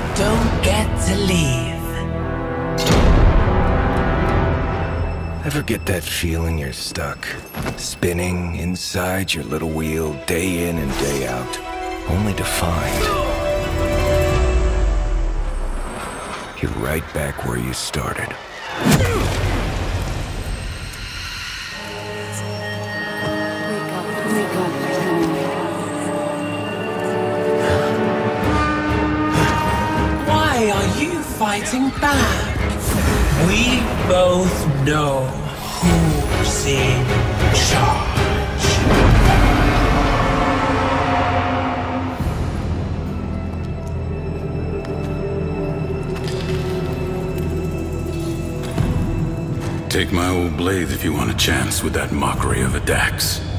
don't get to leave. Ever get that feeling you're stuck? Spinning inside your little wheel day in and day out, only to find you're right back where you started. Wake up. Why are you fighting back? We both know who's in charge. Take my old blade if you want a chance with that mockery of a Dax.